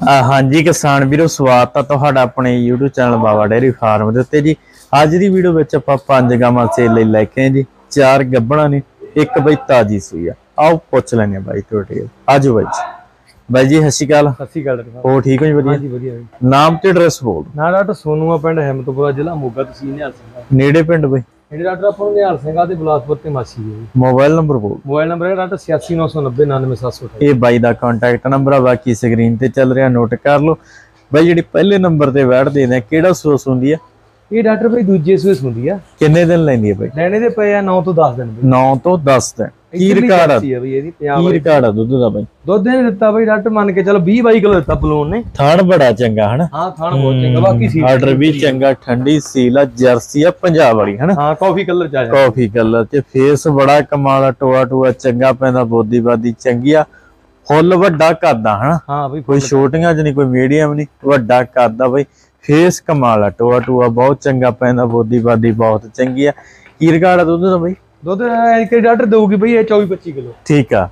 हाँ जी किसान वीरो स्वागत है तुहाडा अपने YouTube channel Baba dairy farm दे उत्ते जी। अज दी वीडियो विच आपां 5 गावां सेल लई लैके आए जी। 4 गब्बणां ने, एक बई ताजी सूई आ। आओ पुछ लैने बाई डिटेल। आजो बाई जी। बाई जी सत श्री अकाल। सत श्री अकाल। हो ठीक हो जी? वधिया जी वधिया। नाम ते एड्रैस बोल। ना डॉक्टर सोनूआ पिंड हिम्मतपुरा जिला मोगा तहसील निहाल सिंह। नेड़े पिंड बाई डॉक्टर अपन निहाल सिंह ते बिलासपुर ते मासी है। मोबाइल नंबर बोल। मोबाइल नंबर है डॉक्टर 86 990 99728। ये बाई दा कांटेक्ट नंबर आ, बाकी स्क्रीन ते चल रहा नोट कर लो। बाई जी पहले नंबर ते बैठ देने केड़ा सोस हुंदी है? ये डॉक्टर भाई दूजे सूस हुंदी है। किन्ने दिन लैंदी है बाई? लेने दे पे 9 तो 10 दिन। 9 तो 10 दिन। की रिकॉर्ड है भाई ਇਹਦੀ की रिकॉर्ड है दुध दा बाई? ਦੁੱਧ ਨੇ ਦਿੱਤਾ ਭਾਈ ਡਾਕਟਰ ਮੰਨ ਕੇ ਚਲੋ 20-22 ਕਿਲੋ ਦਿੱਤਾ ਪਲੂਨ ਨੇ। थान बड़ा चंगा है ना? हां थान बहुत चंगा। बाकी सी आर्डर भी चंगा, ठंडी सील है, जर्सी है पंजाब वाली है ना? हां कॉफी कलर च आया। कॉफी कलर ते फेस बड़ा कमाल, टोआ टोआ चंगा पैंदा, बोदी बादी चंगी आ, फुल वड्डा कद है ना? हां भाई कोई छोटियां च नहीं कोई मीडियम नहीं, वड्डा कद भाई, फेस कमाल है, टोआ टोआ बहुत चंगा पैंदा, बोदी बादी बहुत चंगी है। की रिकॉर्ड है दुध दा भाई? ਦੁੱਧ ਇੱਕ ਡਾਕਟਰ ਦੇਊਗੀ ਭਾਈ ਇਹ 24-25 ਕਿਲੋ। ठीक है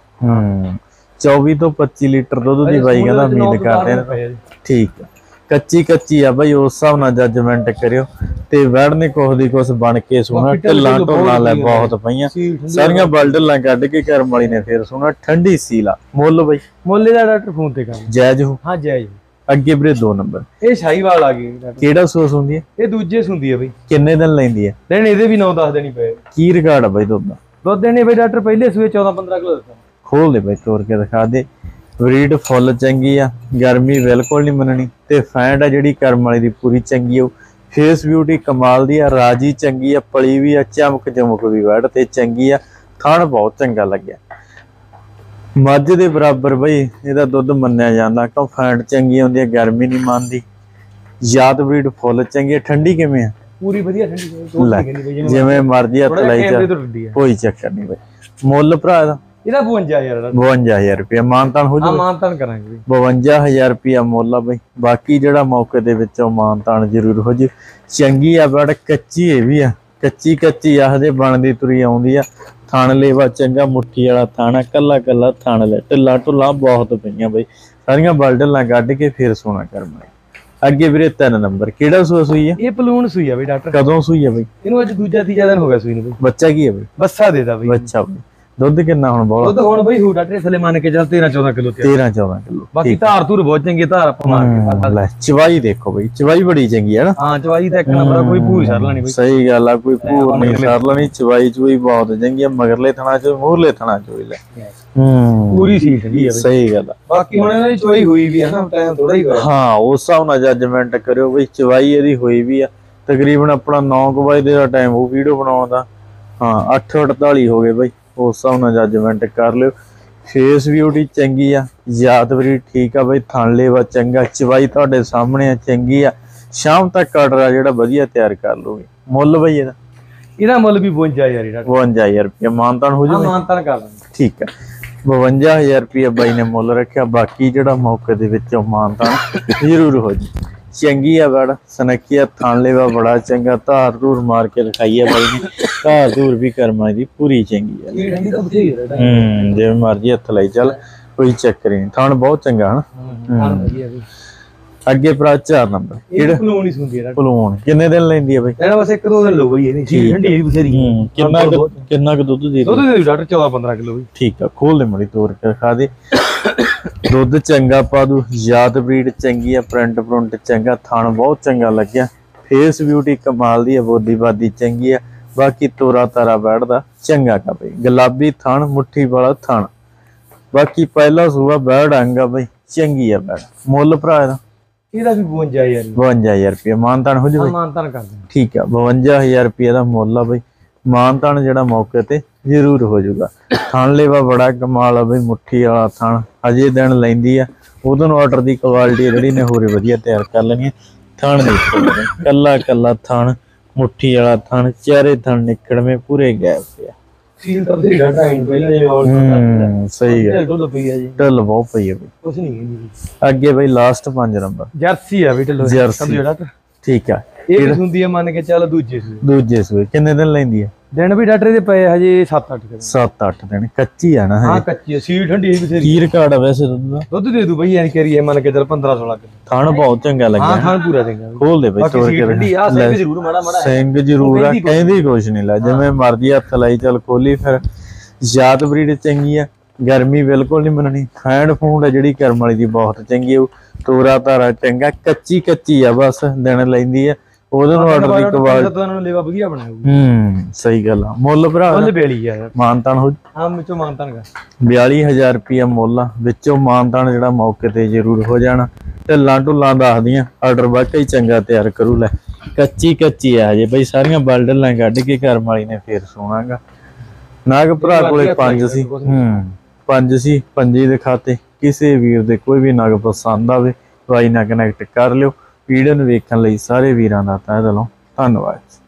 24 तो 25 लीटर दुध दी बाई कहंदा उम्मीद करते हैं। ठीक है कच्ची कच्ची आ भाई, उस हिसाब नाल जजमेंट करियो ते वड़ने कोह दी कुछ बन के सोना ढिल्लां ढोलां ले बहुत पईयां सारियां बल ढिल्लां कढ के करम वाली ने फिर सोना ठंडी सीला। मुੱਲ भाई ਮੁੱਲ ਦਾ ਡਾਕਟਰ ਫੋਨ ਤੇ ਕਰ जायज हो? ਹਾਂ ਜਾਇਜ਼। ਅੱਗੇ ਵੀਰੇ 2 ਨੰਬਰ ਇਹ ਸ਼ਾਹੀਵਾਲ ਆ ਗਈ। ਕਿਹੜਾ ਸੋਸ ਹੁੰਦੀ ਹੈ? ਇਹ ਦੂਜੇ ਹੁੰਦੀ ਹੈ ਬਈ। ਕਿੰਨੇ ਦਿਨ ਲੈਂਦੀ ਹੈ? ਲੈਣ ਇਹਦੇ ਵੀ 9-10 ਦਿਨ ਹੀ ਪਏ। ਕੀ ਰਿਕਾਰਡ ਹੈ ਬਾਈ ਦੁੱਧ ਦਾ? ਦੁੱਧ ਦੇਣੇ ਬਈ ਡਾਕਟਰ ਪਹਿਲੇ ਸੂਏ 14-15 ਕਿਲੋ ਦਿੱਤਾ। ਖੋਲ ਦੇ ਬਾਈ ਤੋੜ ਕੇ ਦਿਖਾ ਦੇ। ਬਰੀਡ ਫੁੱਲ ਚੰਗੀ ਆ, ਗਰਮੀ ਬਿਲਕੁਲ ਨਹੀਂ ਮੰਨਣੀ ਤੇ ਫੈਂਡ ਆ ਜਿਹੜੀ ਕਰਮ ਵਾਲੀ ਦੀ ਪੂਰੀ ਚੰਗੀ ਆ। ਫੇਸ ਬਿਊਟੀ ਕਮਾਲ ਦੀ ਆ, ਰਾਜੀ ਚੰਗੀ ਆ, ਪਲੀ ਵੀ ਆ, ਚਮਕ ਚਮਕ ਵੀ ਵੜ ਤੇ ਚੰਗੀ ਆ। ਥਣ ਬਹੁਤ ਚੰਗਾ ਲੱਗਿਆ, ਮੱਝ ਦੇ ਬਰਾਬਰ ਬਈ ਇਹਦਾ ਦੁੱਧ ਮੰਨਿਆ ਜਾਂਦਾ ਕਿਉਂ ਫੈਂਡ ਚੰਗੀ ਹੁੰਦੀ ਹੈ, ਗਰਮੀ ਨਹੀਂ ਮੰਨਦੀ। ਯਾਦ ਬਰੀਡ ਫੁੱਲ ਚੰਗੀ ਆ। ਠੰਡੀ ਕਿਵੇਂ ਆ? ਪੂਰੀ ਵਧੀਆ ਠੰਡੀ ਜਿਵੇਂ ਮਰਜ਼ੀ ਹੱਥ ਲਾਈ ਜਾ, ਕੋਈ ਚੱਕਰ ਨਹੀਂ ਬਈ। ਮੁੱਲ ਭਰਾ ਇਹਦਾ 52000 ਰੁਪਏ ਮਾਨਤਾਨ ਹੋ ਜਾਊਗਾ? ਮਾਨਤਾਨ ਕਰਾਂਗੇ 52000 ਰੁਪਏ ਮੁੱਲ ਆ ਬਈ। ਬਾਕੀ ਜਿਹੜਾ ਮੌਕੇ ਦੇ ਵਿੱਚੋਂ ਮਾਨਤਾਨ ਜ਼ਰੂਰ ਹੋ ਜੇ। ਚੰਗੀ ਆ ਬੜ ਕੱਚੀ ਇਹ ਵੀ ਆ, ਕੱਚੀ ਕੱਚੀ ਆਹਦੇ ਬਣਦੀ ਤੁਰੀ ਆਉਂਦੀ ਆ। ਥਣ ਲੇਵਾ ਚੰਗਾ, ਮੁੱਠੀ ਵਾਲਾ ਥਾਣਾ, ਕੱਲਾ ਕੱਲਾ ਥਣ ਲੈ, ਢਿੱਲਾ ਢੁੱਲਾ ਬਹੁਤ ਪਈਆਂ ਬਈ, ਸਾਰੀਆਂ ਬਲ ਢਿੱਲਾਂ ਕੱਢ ਕੇ ਫਿਰ ਸੋਨਾ ਕਰਨਾ। ਅੱਗੇ ਵੀਰੇ 3 ਨੰਬਰ ਕਿਹੜਾ ਸੂਆ ਸੂਈ ਆ? ਇਹ ਪਲੂਨ ਸੂਈ ਆ ਬਈ ਡਾਕਟਰ। ਕਦੋਂ ਸੂਈ ਆ ਬਈ? ਇਹਨੂੰ ਅੱਜ ਦੂਜਾ ਤੀਜਾ ਦਿਨ ਹੋ ਗਿਆ ਸੂਈ ਨੂੰ ਬਈ। ਬੱਚਾ ਕੀ ਹੈ ਬਈ? ਬੱਸਾ ਦੇਦਾ ਬਈ। ਬੱਚਾ ਬਈ। ਦੁੱਧ ਕਿੰਨਾ ਹੁਣ? ਬਹੁਤ ਦੁੱਧ ਹੁਣ ਬਈ ਹੋ ਡਾਕਟਰ ਥੱਲੇ ਮੰਨ ਕੇ ਚੱਲ 13-14 ਕਿਲੋ। 13-14 ਕਿਲੋ। ਬਾਕੀ ਧਾਰ ਧੂਰ ਬਹੁਤ ਚੰਗੀ, ਧਾਰ ਆਪਾਂ ਮਾਰ ਕੇ ਲੈ। ਚਵਾਈ ਦੇਖੋ ਬਈ, ਚਵਾਈ ਬੜੀ ਚੰਗੀ ਹੈ ਨਾ? ਹਾਂ ਚਵਾਈ ਤਾਂ ਇੱਕ ਨੰਬਰ, ਕੋਈ ਭੂਰ ਸਰ ਲੈਣੀ ਬਈ। ਸਹੀ ਗੱਲ ਆ, ਕੋਈ ਭੂਰ ਨਹੀਂ ਸਰ ਲੈਣੀ। ਚਵਾਈ ਚੂਈ ਬਹੁਤ ਚੰਗੀ ਆ, ਮਗਰਲੇ ਥਣਾ ਚ ਮੂਹਰਲੇ ਥਣਾ ਚ ਵੀ ਲੈ ਪੂਰੀ ਸੀਟ ਵੀ ਆ ਬਈ। ਸਹੀ ਗੱਲ ਆ। ਬਾਕੀ ਹੁਣ ਇਹਨਾਂ ਦੀ ਚਵਾਈ ਹੋਈ ਵੀ ਆ ਨਾ, ਟਾਈਮ ਥੋੜਾ ਹੀ ਹੋਇਆ। ਹਾਂ ਉਸ ਹਿਸਾਬ ਨਾਲ ਜੱਜਮੈਂਟ ਕਰਿਓ ਬਈ। ਚਵਾਈ ਇਹਦੀ ਹੋਈ ਵੀ ਆ ਤਕਰੀਬਨ ਆਪਣਾ 9 ਵਜੇ ਦਾ ਟਾਈਮ ਉਹ ਵੀਡੀਓ ਬਣਾਉਣ ਦਾ। ਹਾਂ 8:48 ਹੋ ਗਏ ਬਈ, ਉਸ ਹਿਸਾਬ ਨਾਲ ਜੱਜਮੈਂਟ ਕਰ ਲਿਓ। ਫੇਸ ਬਿਊਟੀ ਚੰਗੀ ਆ, ਯਾਦ ਬਰੀ ਠੀਕ ਆ ਬਈ, ਥਣ ਲੇਵਾ ਚੰਗਾ, ਚਵਾਈ ਤੁਹਾਡੇ ਸਾਹਮਣੇ ਆ ਚੰਗੀ ਆ। ਸ਼ਾਮ ਤੱਕ ਆਰਡਰ ਆ ਜਿਹੜਾ ਵਧੀਆ ਤਿਆਰ ਕਰ ਲਓਗੇ। ਮੁੱਲ ਬਈ ਇਹਦਾ ਮੁੱਲ ਵੀ 52000 52000 ਰੁਪਏ ਮਾਨਤਾਨ ਹੋ ਜਾਊਗਾ? ਮਾਨਤਾਨ ਕਰ ਦਾਂਗੇ। ਠੀਕ ਆ 52000 ਰੁਪਏ ਬਾਈ ਨੇ ਮੁੱਲ ਰੱਖਿਆ। ਬਾਕੀ ਜਿਹੜਾ ਮੌਕੇ ਦੇ ਵਿੱਚੋਂ ਮਾਨਤਾਨ ਜ਼ਰੂਰ ਹੋ ਜੀ। ਚੰਗੀ ਆ ਬੜ ਸਨੱਖੀਆ, ਥਣ ਲੇਵਾ ਬੜਾ ਚੰਗਾ, ਧਾਰ ਧੂਰ ਮਾਰ ਕੇ ਲਿਖਾਈ ਆ ਬਾਈ ਨੇ। ਧਾਰ ਧੂਰ ਵੀ ਕਰਮਾਂ ਦੀ ਪੂਰੀ ਚੰਗੀ ਆ। ਜਿਵੇਂ ਮਰਜ਼ੀ ਹੱਥ ਲਾਈ ਚੱਲ, ਕੋਈ ਚੱਕਰ ਨਹੀਂ। ਥਣ ਬਹੁਤ ਚੰਗਾ ਹਨਾ। ਅੱਗੇ ਭਰਾ 4 ਨੰਬਰ ਕਿਹੜਾ? ਪਲੂਨ ਹੀ ਸੁਣਦੀ ਹੈ। ਪਲੂਨ ਕਿੰਨੇ ਦਿਨ ਲੈਂਦੀ ਆ ਬਈ? ਇਹਦਾ ਬਸ 1-2 ਦਿਨ ਲਓ ਬਈ। ਇਹਦੀ ਠੰਡੀ ਵੀ ਬਥੇਰੀ। ਕਿੰਨਾ ਕੁ ਦੁੱਧ ਦੇ? ਦੁੱਧ ਦੇ ਡਾਕਟਰ 14-15 ਕਿਲੋ ਬਈ। ਠੀਕ ਆ ਖੋਲ ਦੇ ਮੜੀ ਤੋੜ ਕੇ ਖਾ ਦੇ। ਦੁੱਧ ਚੰਗਾ ਪਾ ਦੂ, ਯਾਦ ਬਰੀਡ ਚੰਗੀ ਆ, ਪ੍ਰਿੰਟ ਪ੍ਰਿੰਟ ਚੰਗਾ, ਥਣ ਬਹੁਤ ਚੰਗਾ ਲੱਗਿਆ। ਫੇਸ ਬਿਊਟੀ ਕਮਾਲ ਦੀ ਆ, ਬੋਦੀ ਬਾਦੀ ਚੰਗੀ ਆ। ਬਾਕੀ ਤੋਰਾ ਤਾਰਾ ਬੈਠਦਾ ਚੰਗਾ ਕਾ ਬਈ, ਗੁਲਾਬੀ ਥਣ, ਮੁੱਠੀ ਵਾਲਾ ਥਣ। ਬਾਕੀ ਪਹਿਲਾ ਸੂਆ ਬੈੜ ਆਂਗਾ ਬਈ, ਚੰਗੀ ਆ ਬੈੜ। ਮੁੱਲ ਭਰਾ ਇਹਦਾ ਵੀ 52000 ਰੁਪਏ ਮਾਨਤਾਨ ਹੋ ਜਾਵੇ? ਮਾਨਤਾਨ ਕਰ ਦਾਂਗੇ। ਠੀਕ ਆ 52000 ਰੁਪਏ ਦਾ ਮੁੱਲ ਆ ਬਈ। ਮਾਨਤਾਨ ਜਿਹੜਾ ਮੌਕੇ ਤੇ ਜ਼ਰੂਰ ਹੋ ਜਾਊਗਾ। ਥਣ ਲੇਵਾ ਬੜਾ ਕਮਾਲ ਆ ਬਈ, ਮੁੱਠੀ ਵਾਲਾ ਥਣ, ਅਜੇ ਦਿਨ ਲੈਂਦੀ ਆ। ਉਦੋਂ ਨੂੰ ਆਰਡਰ ਦੀ ਕੁਆਲਿਟੀ ਜਿਹੜੀ ਨੇ ਹੋਰੇ ਵਧੀਆ ਤਿਆਰ ਕਰ ਲੈਣੀ। ਥਣ ਦੇਖੋ ਕੱਲਾ ਕੱਲਾ ਥਣ, ਮੁੱਠੀ ਵਾਲਾ ਥਣ, ਚਾਰੇ ਥਣ ਨਿਕੜਵੇਂ ਪੂਰੇ ਗੈਪ ਪਿਆ। ਸੀਲ ਤਾਂ ਦੇ ਘਟਾ ਹੀ ਪਹਿਲਾਂ ਜਿਵੇਂ ਸਹੀ ਹੈ। ਢਿੱਲ ਪਈ ਆ ਜੀ, ਢਿੱਲ ਬਹੁਤ ਪਈ ਆ ਬਈ। ਕੁਛ ਨਹੀਂ ਕਹਿੰਦੀ। ਅੱਗੇ ਬਈ ਲਾਸਟ 5 ਨੰਬਰ ਜਰਸੀ ਆ ਬਈ ਢਿੱਲ ਜਰਸੀ। ਠੀਕ ਆ ਇਹ ਹੁੰਦੀ ਆ ਮੰਨ ਕੇ ਚੱਲ ਦੂਜੇ ਸੂਏ। ਦੂਜੇ ਸੂਏ ਕਿੰਨੇ ਦਿਨ ਲੈਂਦੀ ਆ? ਦਿਨ ਵੀ ਡਾਕਟਰ ਦੇ ਪਏ ਹਜੇ 7-8 ਦਿਨ। 7-8 ਦਿਨ ਕੱਚੀ ਆ ਨਾ ਹਾਂ ਹਜੇ। ਕੱਚੀ ਸੀ ਠੰਡੀ ਵੀ ਕੀ ਰਿਕਾਰਡ ਆ ਵੈਸੇ ਦੁੱਧ ਦਾ? ਦੁੱਧ ਦੇ ਦੂ ਬਈ ਐਨ ਕਰੀਏ ਮੰਨ ਕੇ ਚੱਲ 15-16 ਕਿਲੋ। ਥਣ ਬਹੁਤ ਚੰਗਾ ਹਾਂ ਲੱਗਿਆ। ਥਾਂ ਪੂਰਾ ਚੰਗਾ। ਖੋਲ ਦੇ ਬਈ ਬਾਕੀ ਤੋੜ ਸੀ ਕੇ ਠੰਡੀ ਆ ਸਿੰਘ ਜ਼ਰੂਰ ਮਾੜਾ ਮਾੜਾ ਹੈ। ਸਿੰਘ ਜ਼ਰੂਰ ਆ, ਕਹਿੰਦੀ ਕੁਛ ਨਹੀਂ ਲਾ ਜਿਵੇਂ ਮਰਜ਼ੀ ਹੱਥ ਲਾਈ ਚੱਲ ਖੋਲੀ। ਫਿਰ ਜਾਤ ਬਰੀਡ ਚੰਗੀ ਆ, ਗਰਮੀ ਬਿਲਕੁਲ ਨਹੀਂ ਮੰਨਣੀ। ਫੈਂਡ ਫੂੰਡ ਆ ਜਿਹੜੀ ਕਰਮ ਵਾਲੀ ਦੀ ਬਹੁਤ ਚੰਗੀ ਆ। ਤੋਰਾ ਤਾਰਾ ਚੰਗਾ, ਕੱਚੀ ਆ ਬਸ ਦਿਨ ਲੈਂਦੀ ਆ। ਉਹਦੇ ਨੂੰ ਆਰਡਰ ਦੀ ਕਵਾਲ ਤੁਹਾਨੂੰ ਲੇਵਾ ਵਧੀਆ ਬਣਾਉਗੀ। ਸਹੀ ਗੱਲ ਆ। ਮੁੱਲ ਭਰਾ ਮੁੱਲ ਬੇਲੀ ਆ ਯਾਰ। ਮਾਨਤਾਨ ਹੋ ਹਾਂ ਵਿੱਚੋਂ ਮਾਨਤਾਨ ਕਰ 42000 ਰੁਪਇਆ ਮੁੱਲ ਆ, ਵਿੱਚੋਂ ਮਾਨਤਾਨ ਜਿਹੜਾ ਮੌਕੇ ਤੇ ਜ਼ਰੂਰ ਹੋ ਜਾਣਾ। ਢਿੱਲਾਂ ਢੁੱਲਾਂ ਦੱਸਦੀਆਂ, ਆਰਡਰ ਵਾਕਈ ਚੰਗਾ ਤਿਆਰ ਕਰੂ। ਲੈ ਕੱਚੀ ਆ ਹਜੇ ਬਈ, ਸਾਰੀਆਂ ਬਲ ਢਿੱਲਾਂ ਕੱਢ ਕੇ ਕਰਮ ਵਾਲੀ ਨੇ ਫੇਰ ਸੋਣਾਗਾ। ਨਾਗ ਭਰਾ ਕੋਲੇ 5 ਸੀ। 5 ਸੀ, 5 ਦਿਖਾਤੇ। ਕਿਸੇ ਵੀਰ ਦੇ ਕੋਈ ਵੀ ਨਗ ਪਸੰਦ ਆਵੇ ਬਾਈ ਨਾਲ ਕਨੈਕਟ ਕਰ ਲਿਓ। ਵੀਡੀਓ ਨੂੰ ਵੇਖਣ ਲਈ ਸਾਰੇ ਵੀਰਾਂ ਦਾ ਤਹਿ ਦਿਲੋਂ ਧੰਨਵਾਦ।